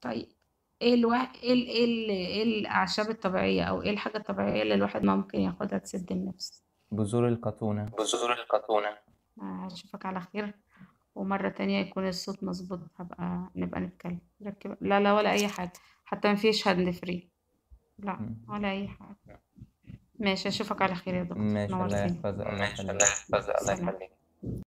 طيب إيه الأعشاب الطبيعية أو إيه الحاجة الطبيعية اللي الواحد ممكن ياخدها تسد النَفْس؟ بذور القطونة. بذور القطونة. أشوفك على خير، ومرّة تانية يكون الصوت مضبوط نبقى نتكلم. لا، لا ولا أي حاجة، حتى ما فيش hand free. لأ، إمم. ولا أي حاجة. ماشي، أشوفك على خير يا دكتور، ماشي، الله نورتني. يحفظك، الله ماشي، الله يخلّيك. يحفظك، الله سلام. يخلّيك.